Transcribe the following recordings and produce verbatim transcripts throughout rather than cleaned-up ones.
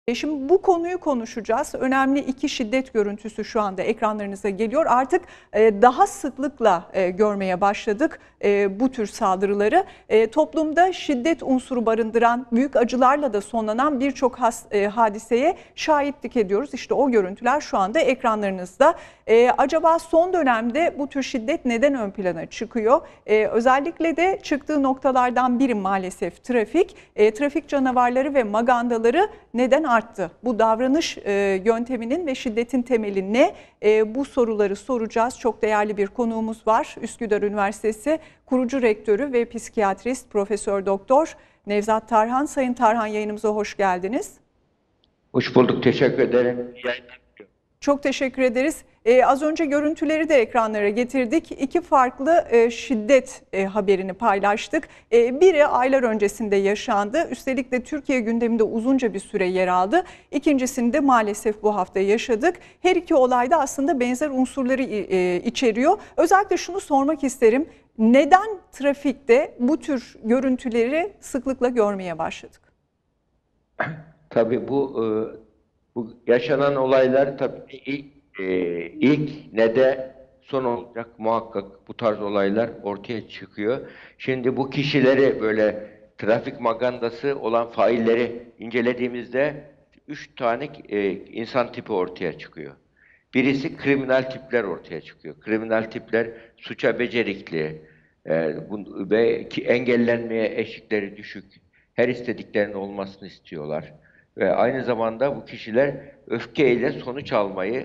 E şimdi bu konuyu konuşacağız. Önemli iki şiddet görüntüsü şu anda ekranlarınıza geliyor. Artık e, daha sıklıkla e, görmeye başladık e, bu tür saldırıları. E, toplumda şiddet unsuru barındıran, büyük acılarla da sonlanan birçok e, hadiseye şahitlik ediyoruz. İşte o görüntüler şu anda ekranlarınızda. E, acaba son dönemde bu tür şiddet neden ön plana çıkıyor? E, özellikle de çıktığı noktalardan biri maalesef trafik. E, trafik canavarları ve magandaları neden arttı? Bu davranış e, yönteminin ve şiddetin temeli ne? E, bu soruları soracağız. Çok değerli bir konuğumuz var. Üsküdar Üniversitesi kurucu rektörü ve psikiyatrist Profesör Doktor Nevzat Tarhan. Sayın Tarhan, yayınımıza hoş geldiniz. Hoş bulduk. Teşekkür ederim. Çok teşekkür ederiz. Ee, az önce görüntüleri de ekranlara getirdik. İki farklı e, şiddet e, haberini paylaştık. E, biri aylar öncesinde yaşandı. Üstelik de Türkiye gündeminde uzunca bir süre yer aldı. İkincisini de maalesef bu hafta yaşadık. Her iki olayda aslında benzer unsurları e, içeriyor. Özellikle şunu sormak isterim. Neden trafikte bu tür görüntüleri sıklıkla görmeye başladık? Tabii bu, bu yaşanan olaylar tabii ilk, ilk ne de son olacak muhakkak bu tarz olaylar ortaya çıkıyor. Şimdi bu kişileri böyle trafik magandası olan failleri incelediğimizde üç tane insan tipi ortaya çıkıyor. Birisi kriminal tipler ortaya çıkıyor. Kriminal tipler suça becerikli ve engellenmeye eşikleri düşük. Her istediklerinin olmasını istiyorlar. Ve aynı zamanda bu kişiler öfkeyle sonuç almayı,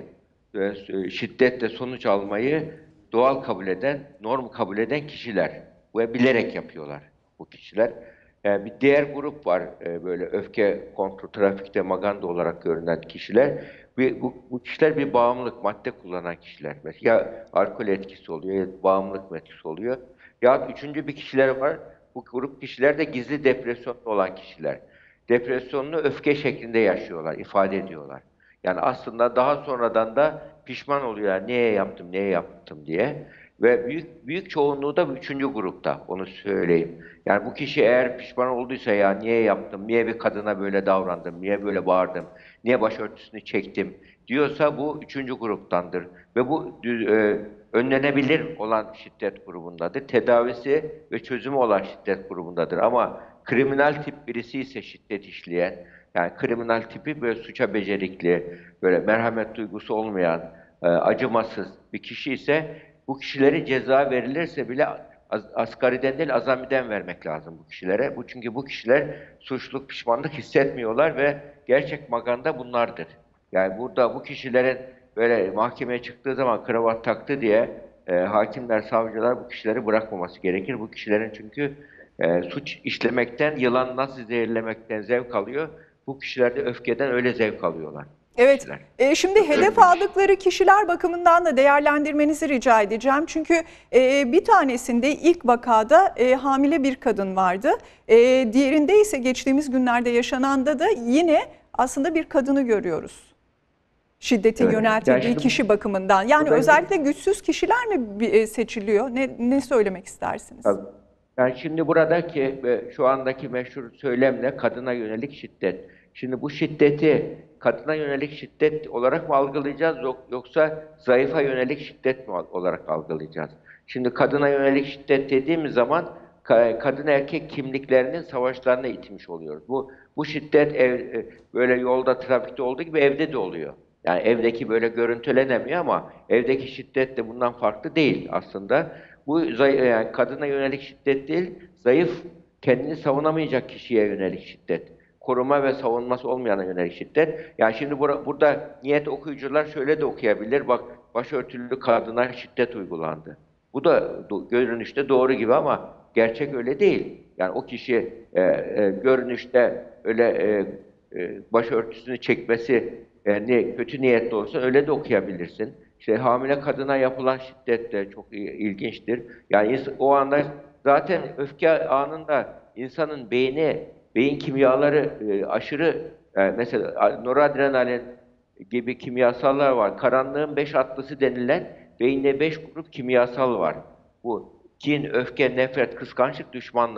şiddetle sonuç almayı doğal kabul eden, norm kabul eden kişiler. Ve bilerek yapıyorlar bu kişiler. Yani bir diğer grup var, böyle öfke kontrol, trafikte maganda olarak görünen kişiler. Bu, bu kişiler bir bağımlılık, madde kullanan kişiler. Ya alkol etkisi oluyor ya bağımlılık etkisi oluyor. Ya üçüncü bir kişiler var. Bu grup kişiler de gizli depresyonda olan kişiler. Depresyonunu öfke şeklinde yaşıyorlar, ifade ediyorlar. Yani aslında daha sonradan da pişman oluyor. Niye yaptım, niye yaptım diye. Ve büyük büyük çoğunluğu da bu üçüncü grupta, onu söyleyeyim. Yani bu kişi eğer pişman olduysa ya niye yaptım, niye bir kadına böyle davrandım, niye böyle bağırdım, niye başörtüsünü çektim diyorsa bu üçüncü gruptandır. Ve bu e, önlenebilir olan şiddet grubundadır. Tedavisi ve çözümü olan şiddet grubundadır. Ama kriminal tip birisi ise şiddet işleyen, yani kriminal tipi böyle suça becerikli, böyle merhamet duygusu olmayan, e, acımasız bir kişi ise bu kişilere ceza verilirse bile asgariden değil azamiden vermek lazım bu kişilere. Bu çünkü bu kişiler suçluluk, pişmanlık hissetmiyorlar ve gerçek maganda bunlardır. Yani burada bu kişilerin böyle mahkemeye çıktığı zaman kravat taktı diye e, hakimler, savcılar bu kişileri bırakmaması gerekir. Bu kişilerin çünkü e, suç işlemekten, yılan nasıl zehirlemekten zevk alıyor. Bu kişiler de öfkeden öyle zevk alıyorlar. Evet, e, şimdi hedef aldıkları kişiler bakımından da değerlendirmenizi rica edeceğim. Çünkü e, bir tanesinde ilk vakada e, hamile bir kadın vardı. E, diğerinde ise geçtiğimiz günlerde yaşananda da yine aslında bir kadını görüyoruz. Şiddetin evet. yöneltildiği yani kişi bakımından. Yani özellikle güçsüz kişiler mi seçiliyor? Ne, ne söylemek istersiniz? Tabii. Yani şimdi buradaki ve şu andaki meşhur söylemle kadına yönelik şiddet. Şimdi bu şiddeti kadına yönelik şiddet olarak mı algılayacağız yoksa zayıfa yönelik şiddet mi olarak algılayacağız? Şimdi kadına yönelik şiddet dediğimiz zaman kadın erkek kimliklerinin savaşlarına itmiş oluyoruz. Bu bu şiddet ev, böyle yolda, trafikte olduğu gibi evde de oluyor. Yani evdeki böyle görüntülenemiyor ama evdeki şiddet de bundan farklı değil aslında. Bu yani kadına yönelik şiddet değil, zayıf, kendini savunamayacak kişiye yönelik şiddet. Koruma ve savunması olmayana yönelik şiddet. Yani şimdi bura, burada niyet okuyucular şöyle de okuyabilir. Bak, başörtülü kadına şiddet uygulandı. Bu da do, görünüşte doğru gibi ama gerçek öyle değil. Yani o kişi e, e, görünüşte öyle e, e, başörtüsünü çekmesi e, ne, kötü niyetli olsa öyle de okuyabilirsin. İşte hamile kadına yapılan şiddet de çok ilginçtir. Yani o anda zaten öfke anında insanın beyni, beyin kimyaları e, aşırı, e, mesela noradrenalin gibi kimyasallar var. Karanlığın beş atlısı denilen beyinde beş grup kimyasal var. Bu kin, öfke, nefret, kıskançlık, düşmanlık.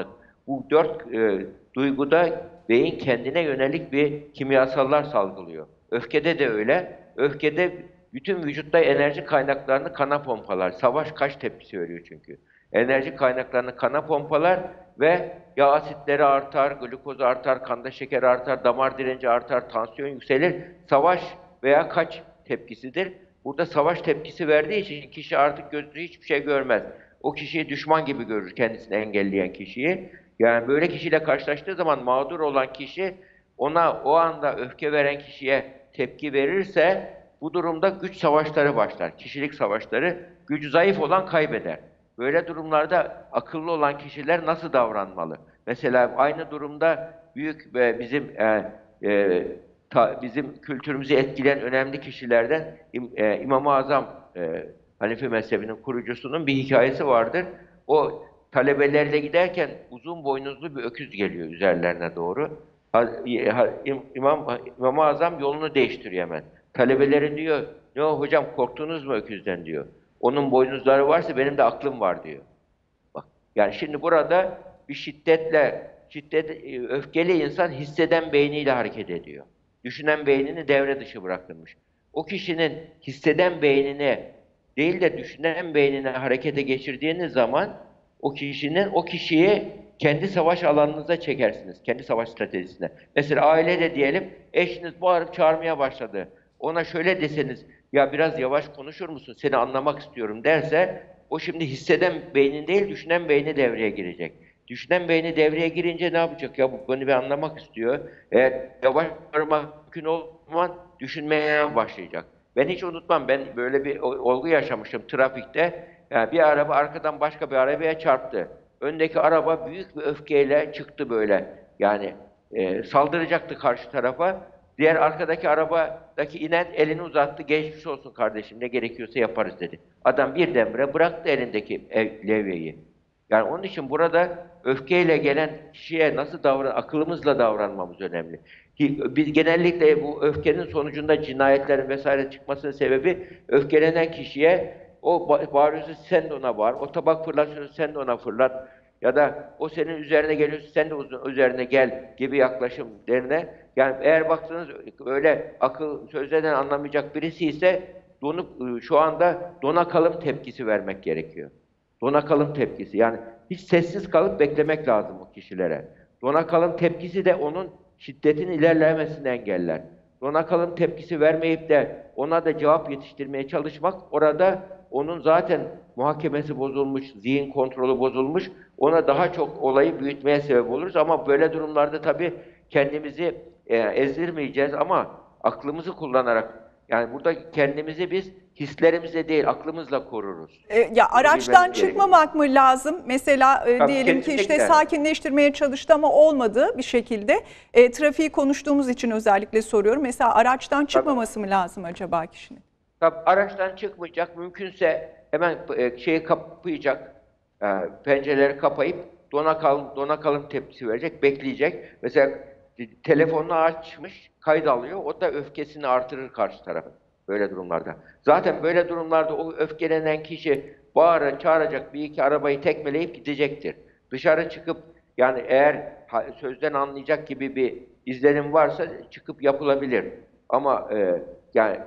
bu dört e, duyguda beyin kendine yönelik bir kimyasallar salgılıyor. Öfkede de öyle. Öfkede bütün vücutta enerji kaynaklarını kana pompalar. Savaş kaç tepkisi veriyor çünkü. Enerji kaynaklarını kana pompalar ve yağ asitleri artar, glukoz artar, kanda şeker artar, damar direnci artar, tansiyon yükselir. Savaş veya kaç tepkisidir. Burada savaş tepkisi verdiği için kişi artık gözü hiçbir şey görmez. O kişiyi düşman gibi görür, kendisini engelleyen kişiyi. Yani böyle kişiyle karşılaştığı zaman mağdur olan kişi ona o anda öfke veren kişiye tepki verirse bu durumda güç savaşları başlar. Kişilik savaşları. Gücü zayıf olan kaybeder. Böyle durumlarda akıllı olan kişiler nasıl davranmalı? Mesela aynı durumda büyük ve bizim e, e, ta, bizim kültürümüzü etkileyen önemli kişilerden İm, e, İmam-ı Azam e, Hanefi mezhebinin kurucusunun bir hikayesi vardır. O talebelerle giderken uzun boynuzlu bir öküz geliyor üzerlerine doğru. Ha, ha, İmam, İmam-ı Azam yolunu değiştiriyor hemen. Talebeleri diyor, ne o hocam korktunuz mu öküzden diyor. Onun boynuzları varsa benim de aklım var diyor. Bak, yani şimdi burada bir şiddetle, şiddet, öfkeli insan hisseden beyniyle hareket ediyor. Düşünen beynini devre dışı bırakılmış. O kişinin hisseden beynini değil de düşünen beynini harekete geçirdiğiniz zaman o kişinin o kişiyi kendi savaş alanınıza çekersiniz. Kendi savaş stratejisine. Mesela ailede diyelim eşiniz bağırıp çağırmaya başladı. Ona şöyle deseniz ya biraz yavaş konuşur musun? Seni anlamak istiyorum derse o şimdi hisseden beynin değil düşünen beyni devreye girecek. Düşünen beyni devreye girince ne yapacak? Ya bu beni bir anlamak istiyor. Eğer yavaş bağırmak mümkün olmadan düşünmeye başlayacak. Ben hiç unutmam. Ben böyle bir olgu yaşamıştım trafikte. Yani bir araba arkadan başka bir arabaya çarptı. Öndeki araba büyük bir öfkeyle çıktı böyle. Yani e, saldıracaktı karşı tarafa. Diğer arkadaki arabadaki inen elini uzattı. Geçmiş olsun kardeşim ne gerekiyorsa yaparız dedi. Adam birdenbire bıraktı elindeki ev, levyeyi. Yani onun için burada öfkeyle gelen kişiye nasıl davran, akılımızla davranmamız önemli. Biz genellikle bu öfkenin sonucunda cinayetlerin vesaire çıkmasının sebebi öfkelenen kişiye o bağırıyorsa sen de ona bağır, o tabak fırlatıyorsa sen de ona fırlat ya da o senin üzerine geliyorsa sen de üzerine gel gibi yaklaşımlarına. Yani eğer baktığınız öyle akıl sözlerden anlamayacak birisi ise donup şu anda dona kalım tepkisi vermek gerekiyor. Dona kalım tepkisi. Yani hiç sessiz kalıp beklemek lazım o kişilere. Dona kalım tepkisi de onun şiddetin ilerlemesini engeller. Dona kalım tepkisi vermeyip de ona da cevap yetiştirmeye çalışmak orada onun zaten muhakemesi bozulmuş, zihin kontrolü bozulmuş, ona daha çok olayı büyütmeye sebep oluruz. Ama böyle durumlarda tabii kendimizi e, ezdirmeyeceğiz ama aklımızı kullanarak, yani burada kendimizi biz hislerimizle değil, aklımızla koruruz. E, ya Bunu araçtan bilmemiz çıkmamak mı lazım? Mesela e, Tabii, diyelim ki işte kesinlikle. sakinleştirmeye çalıştı ama olmadı bir şekilde. E, trafiği konuştuğumuz için özellikle soruyorum. Mesela araçtan çıkmaması mı lazım acaba kişinin? Tabii, araçtan çıkmayacak, mümkünse hemen e, şeyi kapayacak, e, pencereleri kapayıp dona kalın, dona kalın tepkisi verecek, bekleyecek. Mesela e, telefonunu açmış, kayıt alıyor, o da öfkesini artırır karşı tarafın böyle durumlarda. Zaten böyle durumlarda o öfkelenen kişi bağıra çağıracak, bir iki arabayı tekmeleyip gidecektir. Dışarı çıkıp, yani eğer sözden anlayacak gibi bir izlenim varsa çıkıp yapılabilir. Ama e, yani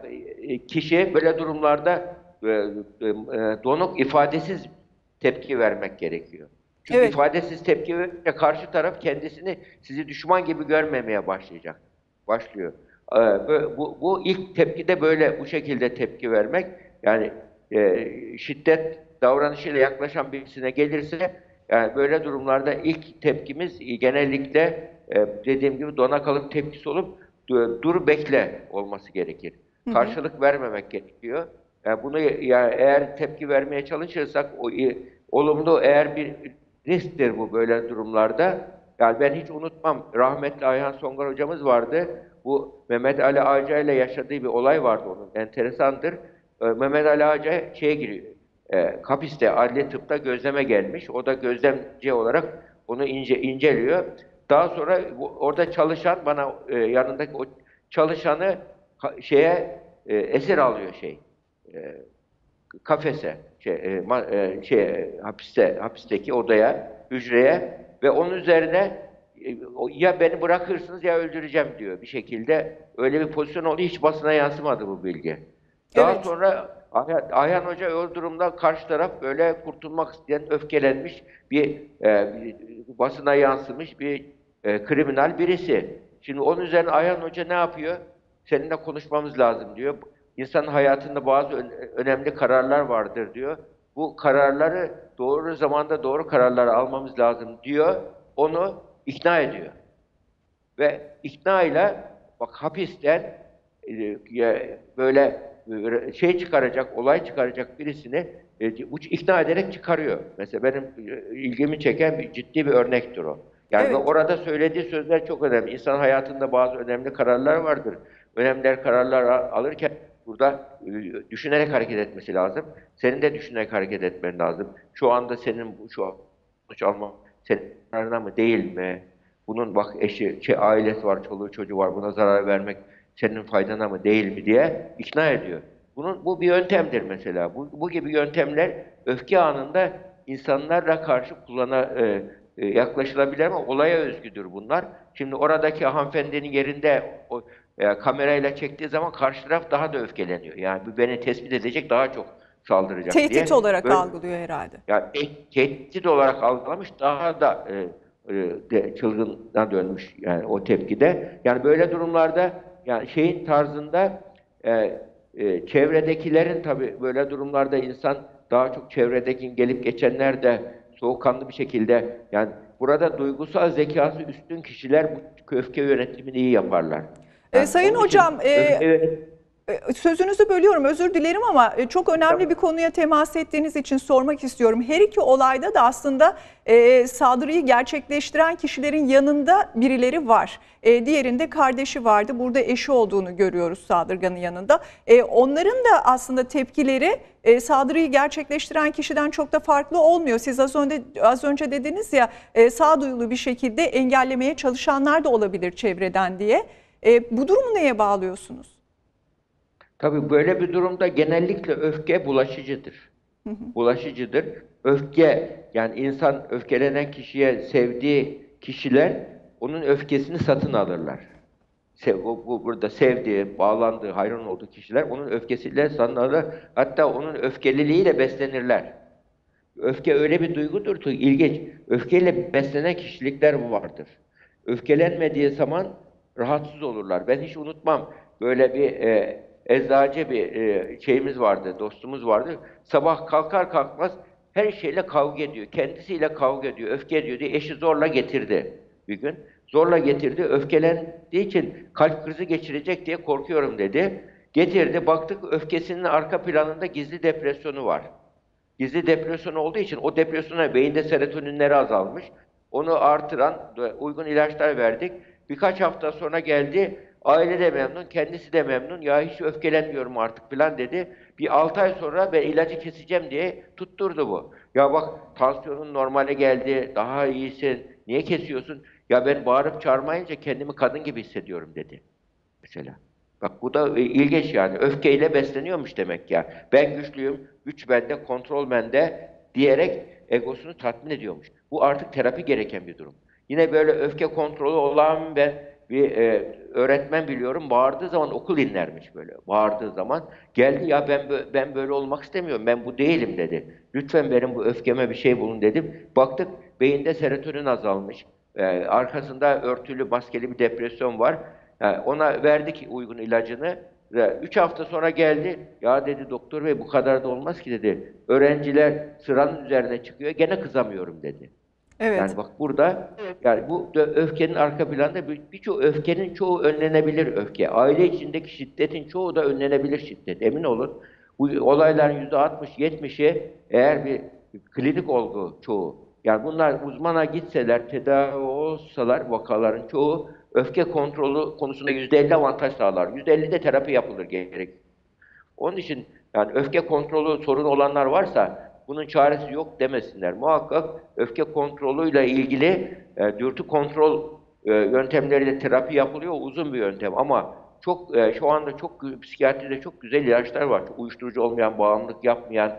kişi böyle durumlarda e, e, donuk, ifadesiz tepki vermek gerekiyor. Çünkü Evet. ifadesiz tepki verince karşı taraf kendisini sizi düşman gibi görmemeye başlayacak. Başlıyor. E, bu, bu ilk tepkide böyle bu şekilde tepki vermek, yani e, şiddet davranışıyla yaklaşan birisine gelirse, yani böyle durumlarda ilk tepkimiz genellikle e, dediğim gibi dona kalıp tepkisi olup dur bekle olması gerekir. Hı hı. Karşılık vermemek gerekiyor. Yani bunu, yani eğer tepki vermeye çalışırsak o olumlu, eğer bir risktir bu böyle durumlarda. Yani ben hiç unutmam, rahmetli Ayhan Songar hocamız vardı. Bu Mehmet Ali Ağca ile yaşadığı bir olay vardı onun. Enteresandır. Mehmet Ali Ağca şeye giriyor. E, Kapiste, adli tıpta gözleme gelmiş. O da gözlemci olarak onu ince inceliyor. Daha sonra bu, orada çalışan bana e, yanındaki o çalışanı ka, şeye e, esir alıyor şey. E, kafese, şey, e, ma, e, şey, hapiste, hapisteki odaya, hücreye ve onun üzerine e, ya beni bırakırsınız ya öldüreceğim diyor bir şekilde. Öyle bir pozisyon oldu. Hiç basına yansımadı bu bilgi. Daha Evet. sonra Ayhan, Ayhan Hoca o durumda karşı taraf böyle kurtulmak isteyen, öfkelenmiş bir, e, bir basına yansımış bir e, kriminal birisi. Şimdi onun üzerine Ayhan Hoca ne yapıyor? Seninle konuşmamız lazım diyor. İnsanın hayatında bazı önemli kararlar vardır diyor. Bu kararları doğru zamanda doğru kararları almamız lazım diyor. Onu ikna ediyor. Ve ikna ile bak hapisten e, böyle şey çıkaracak, olay çıkaracak birisini e, uç ikna ederek çıkarıyor. Mesela benim e, ilgimi çeken bir, ciddi bir örnektir o. Yani ve Evet. orada söylediği sözler çok önemli. İnsan hayatında bazı önemli kararlar vardır. Önemli kararlar alırken burada e, düşünerek hareket etmesi lazım. Senin de düşünerek hareket etmen lazım. Şu anda senin bu şu sonuç alma senin kararına mı değil mi? Bunun bak eşi, şey, ailesi var, çoluğu çocuğu var. Buna zarar vermek senin faydana mı değil mi diye ikna ediyor. Bunun bu bir yöntemdir mesela. Bu, bu gibi yöntemler öfke anında insanlarla karşı kullana e, e, yaklaşılabilir ama olaya özgüdür bunlar. Şimdi oradaki hanımefendinin yerinde o e, kamerayla çektiği zaman karşı taraf daha da öfkeleniyor. Yani bu beni tespit edecek, daha çok saldıracak Tehdit diye. olarak Böyle algılıyor herhalde. yani te- tehdit olarak algılamış, daha da e, e, de, çılgına dönmüş yani o tepkide. Yani böyle durumlarda yani şeyin tarzında e, e, çevredekilerin tabii böyle durumlarda insan daha çok çevredeki gelip geçenler de soğukkanlı bir şekilde yani burada duygusal zekası üstün kişiler bu öfke yönetimini iyi yaparlar. E, Yani Sayın onun için Hocam, e, öfke yönet- E, Sözünüzü bölüyorum, özür dilerim ama e, çok önemli bir konuya temas ettiğiniz için sormak istiyorum. Her iki olayda da aslında e, saldırıyı gerçekleştiren kişilerin yanında birileri var. E, diğerinde kardeşi vardı. Burada eşi olduğunu görüyoruz saldırganın yanında. E, onların da aslında tepkileri e, saldırıyı gerçekleştiren kişiden çok da farklı olmuyor. Siz az önce az önce dediniz ya e, sağduyulu bir şekilde engellemeye çalışanlar da olabilir çevreden diye. E, bu durumu neye bağlıyorsunuz? Tabii böyle bir durumda genellikle öfke bulaşıcıdır. Bulaşıcıdır. Öfke, yani insan öfkelenen kişiye sevdiği kişiler onun öfkesini satın alırlar. Sev, bu, bu- burada sevdiği, bağlandığı, hayran olduğu kişiler onun öfkesiyle satın alır. Hatta onun öfkeliliğiyle beslenirler. Öfke öyle bir duygudur ki ilginç. Öfkeyle beslenen kişilikler vardır. Öfkelenmediği zaman rahatsız olurlar. Ben hiç unutmam. Böyle bir e, eczacı bir e, şeyimiz vardı, dostumuz vardı. Sabah kalkar kalkmaz her şeyle kavga ediyor. Kendisiyle kavga ediyor, öfke ediyor diye eşi zorla getirdi bir gün. Zorla getirdi. Öfkelendiği için kalp krizi geçirecek diye korkuyorum dedi. Getirdi. Baktık öfkesinin arka planında gizli depresyonu var. Gizli depresyon olduğu için o depresyona beyinde serotoninleri azalmış. Onu artıran uygun ilaçlar verdik. Birkaç hafta sonra geldi. Aile de memnun, kendisi de memnun. Ya hiç öfkelenmiyorum artık falan dedi. Bir altı ay sonra ben ilacı keseceğim diye tutturdu bu. Ya bak tansiyonun normale geldi, daha iyisin. Niye kesiyorsun? Ya ben bağırıp çağırmayınca kendimi kadın gibi hissediyorum dedi. Mesela. Bak bu da e, ilginç yani. Öfkeyle besleniyormuş demek ya. Ben güçlüyüm, güç bende, kontrol bende diyerek egosunu tatmin ediyormuş. Bu artık terapi gereken bir durum. Yine böyle öfke kontrolü olan ben bir e, öğretmen biliyorum. Bağırdığı zaman okul inlermiş böyle. Bağırdığı zaman geldi ya ben bö- ben böyle olmak istemiyorum. Ben bu değilim dedi. Lütfen benim bu öfkeme bir şey bulun dedim. Baktık beyinde serotonin azalmış. E, arkasında örtülü, maskeli bir depresyon var. Yani ona verdik uygun ilacını ve üç hafta sonra geldi. Ya dedi doktor bey bu kadar da olmaz ki dedi. Öğrenciler sıranın üzerine çıkıyor gene kızamıyorum dedi. Evet. Yani bak burada yani bu da öfkenin arka planda bir- birçok öfkenin çoğu önlenebilir öfke. Aile içindeki şiddetin çoğu da önlenebilir şiddet. Emin olun. Bu olayların yüzde altmış yetmişi eğer bir klinik olgu çoğu. Yani bunlar uzmana gitseler, tedavi olsalar vakaların çoğu öfke kontrolü konusunda yüzde elli avantaj sağlar. yüzde elli de terapi yapılır gerek. Onun için yani öfke kontrolü sorun olanlar varsa bunun çaresi yok demesinler. Muhakkak öfke kontrolüyle ilgili e, dürtü kontrol e, yöntemleriyle terapi yapılıyor. Uzun bir yöntem ama çok e, şu anda çok gü- psikiyatride çok güzel ilaçlar var. Çok uyuşturucu olmayan, bağımlılık yapmayan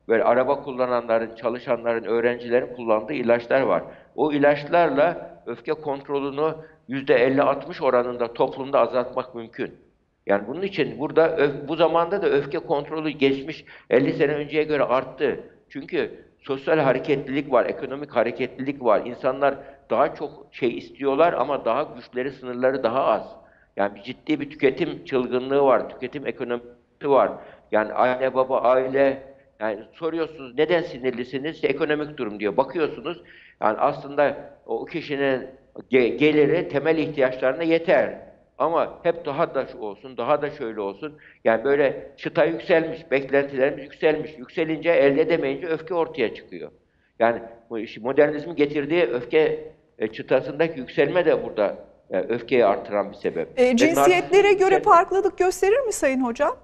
böyle araba kullananların, çalışanların, öğrencilerin kullandığı ilaçlar var. O ilaçlarla öfke kontrolünü yüzde elli altmış oranında toplumda azaltmak mümkün. Yani bunun için burada öf- bu zamanda da öfke kontrolü geçmiş elli sene önceye göre arttı. Çünkü sosyal hareketlilik var, ekonomik hareketlilik var. İnsanlar daha çok şey istiyorlar ama daha güçleri, sınırları daha az. Yani bir ciddi bir tüketim çılgınlığı var, tüketim ekonomisi var. Yani anne baba, aile, yani soruyorsunuz neden sinirlisiniz? İşte ekonomik durum diyor. Bakıyorsunuz yani aslında o kişinin ge- geliri temel ihtiyaçlarına yeter. Ama hep daha da şu olsun, daha da şöyle olsun. Yani böyle çıta yükselmiş, beklentilerimiz yükselmiş. Yükselince elde edemeyince öfke ortaya çıkıyor. Yani bu iş- modernizmin getirdiği öfke e, çıtasındaki yükselme de burada e, öfkeyi artıran bir sebep. E, Ve narsizmin cinsiyetlere göre yükselme... farklılık gösterir mi Sayın Hocam?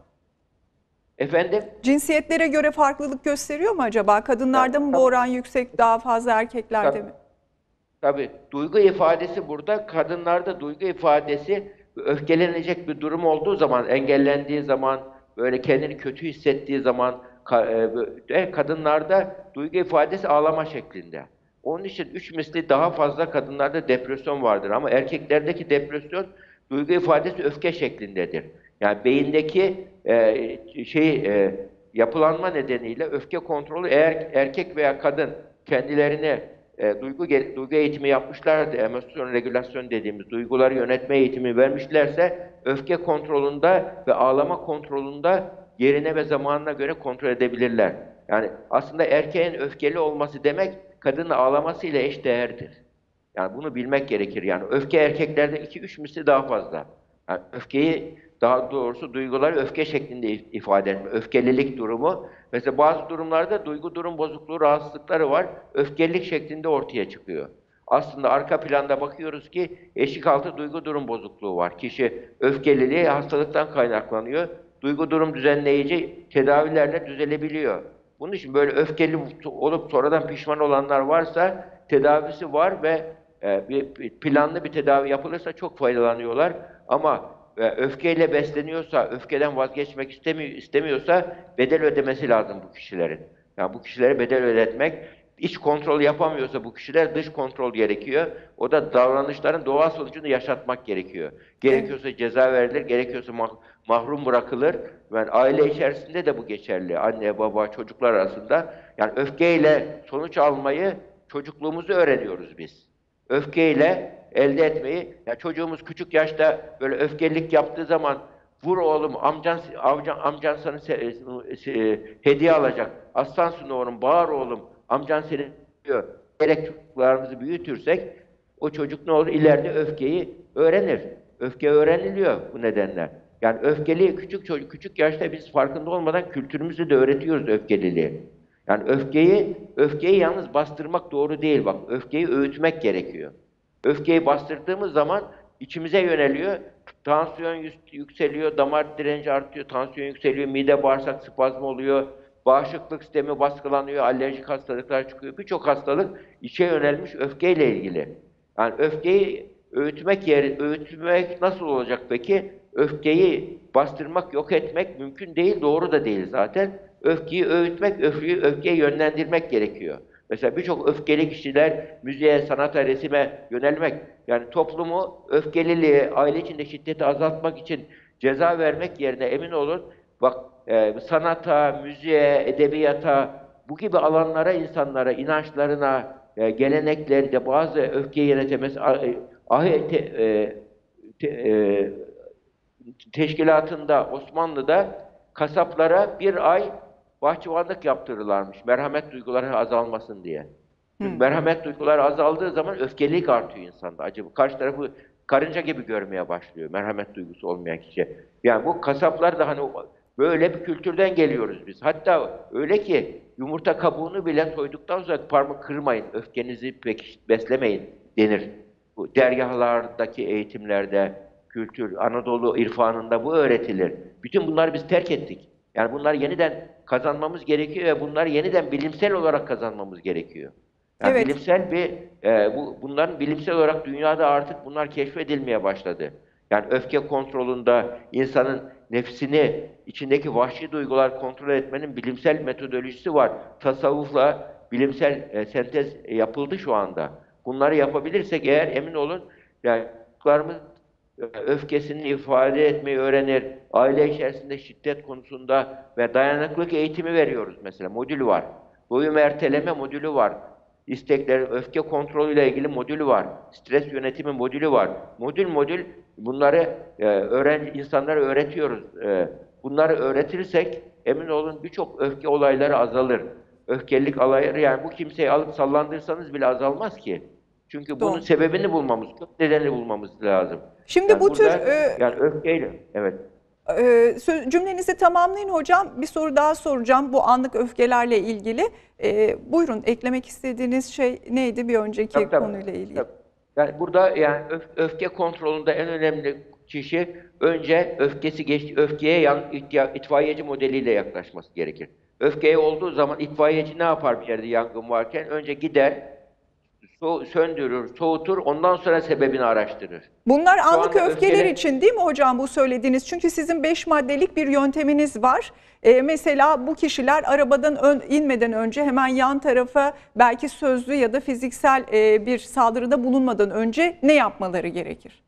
Efendim? Cinsiyetlere göre farklılık gösteriyor mu acaba? Ya, Kadınlarda mı bu tabii, oran yüksek, daha fazla erkeklerde tabii, mi? tabii. Duygu ifadesi burada. Kadınlarda duygu ifadesi öfkelenecek bir durum olduğu zaman, engellendiği zaman, böyle kendini kötü hissettiği zaman ka- e, böyle kadınlarda duygu ifadesi ağlama şeklinde. Onun için üç misli daha fazla kadınlarda depresyon vardır ama erkeklerdeki depresyon duygu ifadesi öfke şeklindedir. Yani beyindeki e, şey e, yapılanma nedeniyle öfke kontrolü eğer erkek veya kadın kendilerini e, duygu duygu eğitimi yapmışlardı. Emosyon regülasyon dediğimiz duyguları yönetme eğitimi vermişlerse öfke kontrolünde ve ağlama kontrolünde yerine ve zamanına göre kontrol edebilirler. Yani aslında erkeğin öfkeli olması demek kadının ağlamasıyla eşdeğerdir. Yani bunu bilmek gerekir. Yani öfke erkeklerde iki üç misli daha fazla. Yani öfkeyi, daha doğrusu duyguları öfke şeklinde ifade etme. Öfkelilik durumu. Mesela bazı durumlarda duygu durum bozukluğu, rahatsızlıkları var. Öfkelilik şeklinde ortaya çıkıyor. Aslında arka planda bakıyoruz ki eşik altı duygu durum bozukluğu var. Kişi öfkeliliği hastalıktan kaynaklanıyor. Duygu durum düzenleyici tedavilerle düzelebiliyor. Bunun için böyle öfkeli olup sonradan pişman olanlar varsa tedavisi var ve e, bir planlı bir tedavi yapılırsa çok faydalanıyorlar. Ama e, öfkeyle besleniyorsa, öfkeden vazgeçmek istemiyor, istemiyorsa bedel ödemesi lazım bu kişilerin. Yani bu kişilere bedel ödetmek, iç kontrol yapamıyorsa bu kişiler dış kontrol gerekiyor. O da davranışların doğal sonucunu yaşatmak gerekiyor. Evet. Gerekiyorsa ceza verilir, gerekiyorsa mah mahrum bırakılır. Yani aile içerisinde de bu geçerli. Anne, baba, çocuklar arasında. Yani öfkeyle sonuç almayı çocukluğumuzu öğreniyoruz biz. Öfkeyle elde etmeyi, ya çocuğumuz küçük yaşta böyle öfkelilik yaptığı zaman vur oğlum amcan amcan, amcan sana se, se, hediye alacak. Aslansın oğlum, bağır oğlum. Amcan seni diyor. Gerek çocuklarımızı büyütürsek o çocuk ne olur? İleride öfkeyi öğrenir. Öfke öğreniliyor bu nedenle. Yani öfkeli küçük çocuk küçük yaşta biz farkında olmadan kültürümüzü de öğretiyoruz öfkeliliği. Yani öfkeyi öfkeyi yalnız bastırmak doğru değil bak. Öfkeyi öğütmek gerekiyor. Öfkeyi bastırdığımız zaman içimize yöneliyor. Tansiyon yükseliyor, damar direnci artıyor, tansiyon yükseliyor, mide bağırsak spazmı oluyor, bağışıklık sistemi baskılanıyor, alerjik hastalıklar çıkıyor. Birçok hastalık içe yönelmiş öfkeyle ilgili. Yani öfkeyi öğütmek yeri, öğütmek nasıl olacak peki? Öfkeyi bastırmak, yok etmek mümkün değil, doğru da değil zaten. Öfkeyi öğütmek, öfkeyi, öfkeyi yönlendirmek gerekiyor. Mesela birçok öfkeli kişiler müziğe, sanata, resime yönelmek, yani toplumu öfkeliliği, aile içinde şiddeti azaltmak için ceza vermek yerine emin olun, bak e, sanata, müziğe, edebiyata, bu gibi alanlara, insanlara, inançlarına, e, geleneklerinde bazı öfkeyi yönetemez, ahit e, te, e, teşkilatında, Osmanlı'da kasaplara bir ay bahçıvanlık yaptırırlarmış. Merhamet duyguları azalmasın diye. Çünkü Hmm. merhamet duyguları azaldığı zaman öfkelilik artıyor insanda. Acaba karşı tarafı karınca gibi görmeye başlıyor merhamet duygusu olmayan kişi. Yani bu kasaplar da hani böyle bir kültürden geliyoruz biz. Hatta öyle ki yumurta kabuğunu bile soyduktan sonra parmak kırmayın, öfkenizi pek beslemeyin denir. Bu dergahlardaki eğitimlerde, kültür, Anadolu irfanında bu öğretilir. Bütün bunları biz terk ettik. Yani bunları yeniden kazanmamız gerekiyor ve bunları yeniden bilimsel olarak kazanmamız gerekiyor. Yani Evet. bilimsel bir, e, bu, bunların bilimsel olarak dünyada artık bunlar keşfedilmeye başladı. Yani öfke kontrolünde insanın nefsini, içindeki vahşi duygular kontrol etmenin bilimsel metodolojisi var. Tasavvufla bilimsel e, sentez yapıldı şu anda. Bunları yapabilirsek eğer emin olun, yani çocuklarımız e, öfkesini ifade etmeyi öğrenir. Aile içerisinde şiddet konusunda ve dayanıklılık eğitimi veriyoruz mesela. Modül var. Doyum erteleme modülü var. İstekleri, öfke kontrolüyle ilgili modülü var. Stres yönetimi modülü var. Modül modül bunları e, öğrenci insanlara öğretiyoruz. E, bunları öğretirsek emin olun birçok öfke olayları azalır. Öfkelilik olayları, yani bu kimseyi alıp sallandırsanız bile azalmaz ki. Çünkü bunun Doğru. sebebini bulmamız, kök nedenini bulmamız lazım. Şimdi Yani bu tür burada e, yani öfkeyle, evet. e, sö- cümlenizi tamamlayın hocam. Bir soru daha soracağım bu anlık öfkelerle ilgili. E, buyurun, eklemek istediğiniz şey neydi bir önceki Tabii, tabii. konuyla ilgili? Tabii. Yani burada yani öf- öfke kontrolünde en önemli kişi önce öfkesi geçti, öfkeye yan, itya- itfaiyeci modeliyle yaklaşması gerekir. Öfkeye olduğu zaman itfaiyeci ne yapar bir yerde yangın varken? Önce gider, so söndürür, soğutur, ondan sonra sebebini araştırır. Bunlar Şu anlık anda öfkeler öfkeli, için değil mi hocam bu söylediğiniz? Çünkü sizin beş maddelik bir yönteminiz var. Ee, mesela bu kişiler arabadan ön, inmeden önce hemen yan tarafa belki sözlü ya da fiziksel e, bir saldırıda bulunmadan önce ne yapmaları gerekir?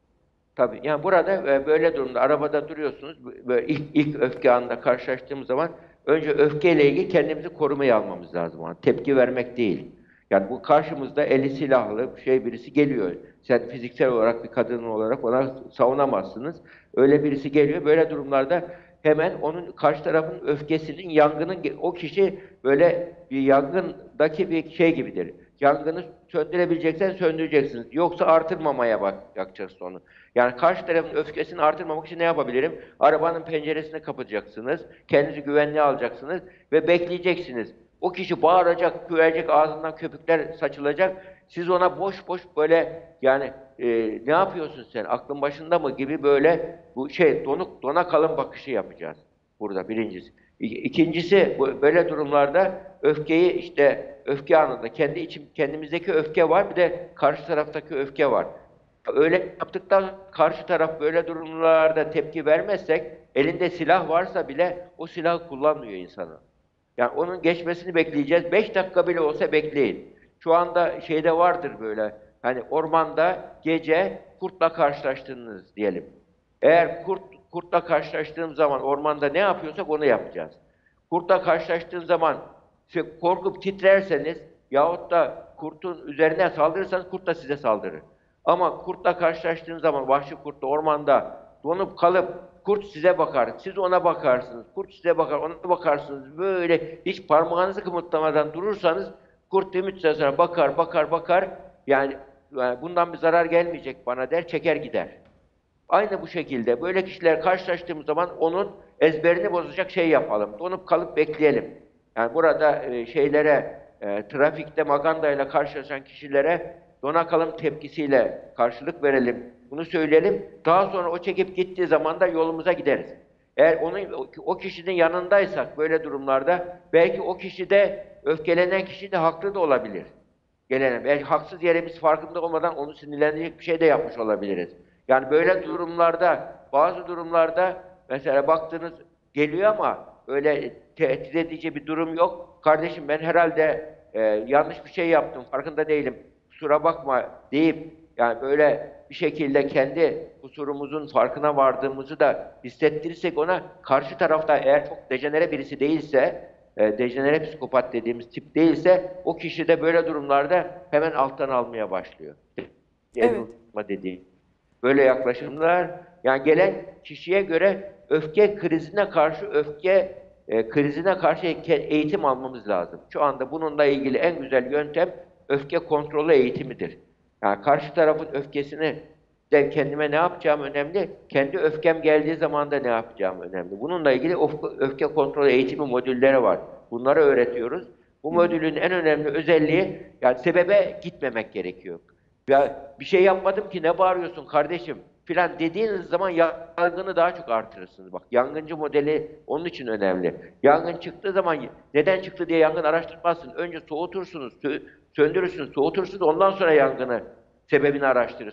tabii yani burada e, böyle durumda arabada duruyorsunuz, böyle ilk, ilk öfke anında karşılaştığımız zaman önce öfkeyle ilgili kendimizi korumaya almamız lazım. Yani tepki vermek değil. Yani bu karşımızda eli silahlı şey birisi geliyor. Sen fiziksel olarak bir kadın olarak ona savunamazsınız. Öyle birisi geliyor. Böyle durumlarda hemen onun karşı tarafın öfkesinin, yangının, o kişi böyle bir yangındaki bir şey gibidir. Yangını söndürebileceksen söndüreceksiniz. Yoksa artırmamaya bakacaksınız onu. Yani karşı tarafın öfkesini artırmamak için ne yapabilirim? Arabanın penceresini kapatacaksınız. Kendinizi güvenliğe alacaksınız ve bekleyeceksiniz. O kişi bağıracak, gülecek, ağzından köpükler saçılacak. Siz ona boş boş böyle yani e, ne yapıyorsun sen, aklın başında mı gibi böyle bu şey donuk dona kalın bakışı yapacağız burada birincisi. İkincisi bu, böyle durumlarda öfkeyi işte öfke anında kendi içim kendimizdeki öfke var, bir de karşı taraftaki öfke var. Öyle yaptıktan karşı taraf böyle durumlarda tepki vermezsek elinde silah varsa bile o silahı kullanmıyor insanı. Yani onun geçmesini bekleyeceğiz. Beş dakika bile olsa bekleyin. Şu anda şeyde vardır böyle, hani ormanda gece kurtla karşılaştınız diyelim. Eğer kurt kurtla karşılaştığım zaman ormanda ne yapıyorsak onu yapacağız. Kurtla karşılaştığın zaman işte korkup titrerseniz yahut da kurtun üzerine saldırırsanız kurt da size saldırır. Ama kurtla karşılaştığın zaman, vahşi kurtla ormanda donup kalıp kurt size bakar, siz ona bakarsınız, kurt size bakar, ona bakarsınız. Böyle hiç parmağınızı kımıtlamadan durursanız kurt bir müddet sonra bakar, bakar, bakar. Yani, yani bundan bir zarar gelmeyecek bana der, çeker gider. Aynı bu şekilde böyle kişiler karşılaştığımız zaman onun ezberini bozacak şey yapalım. Donup kalıp bekleyelim. Yani burada e, şeylere, e, trafikte magandayla karşılaşan kişilere dona kalım tepkisiyle karşılık verelim. Bunu söyleyelim. Daha sonra o çekip gittiği zaman da yolumuza gideriz. Eğer onun o kişinin yanındaysak böyle durumlarda belki o kişi de, öfkelenen kişi de haklı da olabilir. Gelelim. Belki haksız yere biz farkında olmadan onu sinirlendirecek bir şey de yapmış olabiliriz. Yani böyle durumlarda, bazı durumlarda mesela baktınız geliyor ama öyle tehdit edici bir durum yok. Kardeşim ben herhalde e, yanlış bir şey yaptım, farkında değilim, kusura bakma deyip yani böyle bir şekilde kendi kusurumuzun farkına vardığımızı da hissettirirsek ona, karşı tarafta eğer çok dejenere birisi değilse, e, dejenere psikopat dediğimiz tip değilse, o kişi de böyle durumlarda hemen alttan almaya başlıyor. Evet. Dediğim. Böyle yaklaşımlar, yani gelen kişiye göre öfke krizine karşı öfke e, krizine karşı eğitim almamız lazım. Şu anda bununla ilgili en güzel yöntem öfke kontrolü eğitimidir. Yani karşı tarafın öfkesini de kendime ne yapacağım önemli, kendi öfkem geldiği zaman da ne yapacağım önemli. Bununla ilgili öfke kontrolü eğitimi modülleri var. Bunları öğretiyoruz. Bu modülün en önemli özelliği, yani sebebe gitmemek gerekiyor. Ya bir şey yapmadım ki ne bağırıyorsun kardeşim filan dediğiniz zaman yangını daha çok artırırsınız. Bak, yangıncı modeli onun için önemli. Yangın çıktığı zaman neden çıktı diye yangın araştırmazsın. Önce soğutursunuz, söndürürsünüz, soğutursunuz, ondan sonra yangını sebebini araştırırsınız.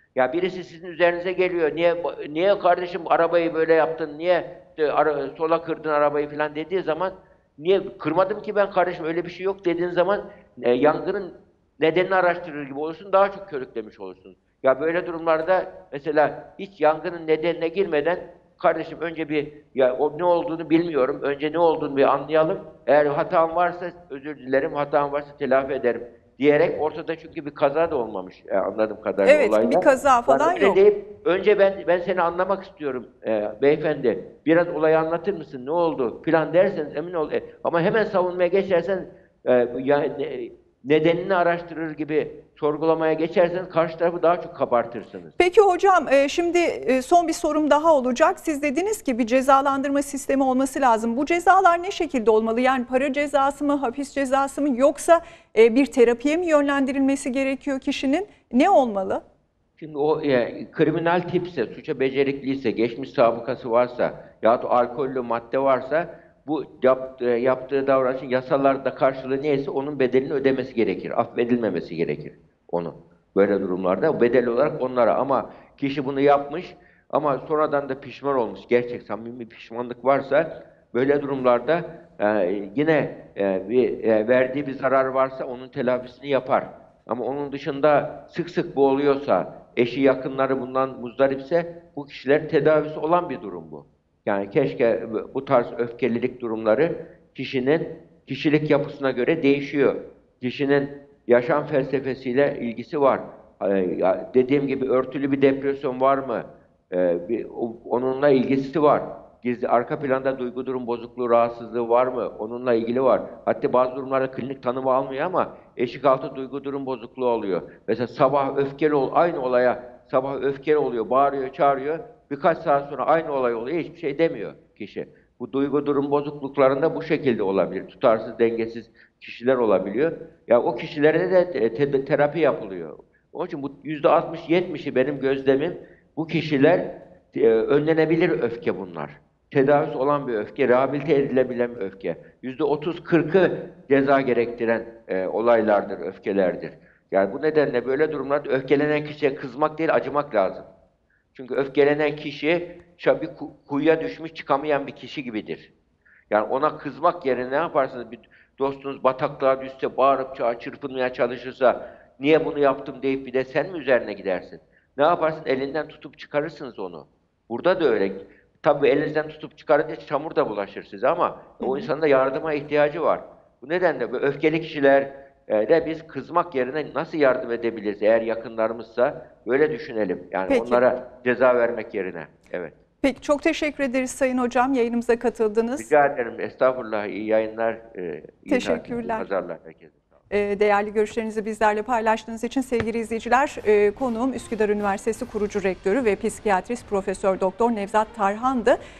Ya birisi sizin üzerinize geliyor. Niye niye kardeşim arabayı böyle yaptın? Niye işte ara, sola kırdın arabayı falan dediği zaman niye kırmadım ki ben kardeşim öyle bir şey yok dediğin zaman e, yangının nedenini araştırır gibi olursun. Daha çok körüklemiş olursun. Ya böyle durumlarda mesela hiç yangının nedenine girmeden kardeşim önce bir ya o ne olduğunu bilmiyorum. Önce ne olduğunu bir anlayalım. Eğer hatam varsa özür dilerim. Hatam varsa telafi ederim diyerek ortada çünkü bir kaza da olmamış e, anladığım kadarıyla Evet, olaylar. bir kaza falan Yani öyle yok. deyip önce ben ben seni anlamak istiyorum e, beyefendi. Biraz olayı anlatır mısın? Ne oldu? Filan derseniz emin ol. E, ama hemen savunmaya geçersen e, yani ne- nedenini araştırır gibi sorgulamaya geçerseniz karşı tarafı daha çok kabartırsınız. Peki hocam, e, şimdi e, son bir sorum daha olacak. Siz dediniz ki bir cezalandırma sistemi olması lazım. Bu cezalar ne şekilde olmalı? Yani para cezası mı, hapis cezası mı, yoksa e, bir terapiye mi yönlendirilmesi gerekiyor kişinin? Ne olmalı? Şimdi o e, kriminal tipse, suça becerikliyse, geçmiş sabıkası varsa yahut alkollü madde varsa bu yap, e, yaptığı davranışın yasalarda karşılığı neyse onun bedelini ödemesi gerekir. Affedilmemesi gerekir onun. Böyle durumlarda bedel olarak onlara ama kişi bunu yapmış ama sonradan da pişman olmuş. Gerçek samimi pişmanlık varsa böyle durumlarda e, yine e, bir e, verdiği bir zarar varsa onun telafisini yapar. Ama onun dışında sık sık bu oluyorsa, eşi yakınları bundan muzdaripse bu kişilerin tedavisi olan bir durum bu. Yani keşke bu tarz öfkelilik durumları kişinin kişilik yapısına göre değişiyor. Kişinin yaşam felsefesiyle ilgisi var. Ee, Dediğim gibi örtülü bir depresyon var mı? Ee, bir, onunla ilgisi var. Gizli arka planda duygu durum bozukluğu, rahatsızlığı var mı? Onunla ilgili var. Hatta bazı durumlarda klinik tanımı almıyor ama eşik altı duygu durum bozukluğu oluyor. Mesela sabah öfkeli ol, aynı olaya sabah öfkeli oluyor, bağırıyor, çağırıyor. Birkaç saat sonra aynı olay oluyor, hiçbir şey demiyor kişi. Bu duygu durum bozukluklarında bu şekilde olabilir. Tutarsız, dengesiz kişiler olabiliyor. Ya o kişilere de te- te- terapi yapılıyor. Onun için bu yüzde altmış yetmişi benim gözlemim bu kişiler e, önlenebilir öfke bunlar. Tedavisi olan bir öfke, rehabilite edilebilen bir öfke. Yüzde otuz kırkı ceza gerektiren e, olaylardır, öfkelerdir. Yani bu nedenle böyle durumlarda öfkelenen kişiye kızmak değil, acımak lazım. Çünkü öfkelenen kişi bir ku- kuyuya düşmüş çıkamayan bir kişi gibidir. Yani ona kızmak yerine ne yaparsınız? Bir dostunuz bataklığa düşse, bağırıp çağır, çırpınmaya çalışırsa, niye bunu yaptım deyip bir de sen mi üzerine gidersin? Ne yaparsın? Elinden tutup çıkarırsınız onu. Burada da öyle. Tabii elinizden tutup çıkarınca çamur da bulaşır size ama Hı o hı. insanın da yardıma ihtiyacı var. Bu nedenle bu öfkeli kişiler e, de biz kızmak yerine nasıl yardım edebiliriz eğer yakınlarımızsa böyle düşünelim. Yani Peki. onlara ceza vermek yerine. Evet. Peki, çok teşekkür ederiz Sayın Hocam. Yayınımıza katıldınız. Rica ederim. Estağfurullah. İyi yayınlar, e, iyi takip, iyi Teşekkürler. pazarlar herkese. Ee, Değerli görüşlerinizi bizlerle paylaştığınız için sevgili izleyiciler, e, konuğum Üsküdar Üniversitesi kurucu rektörü ve psikiyatrist Profesör Doktor Nevzat Tarhan'dı.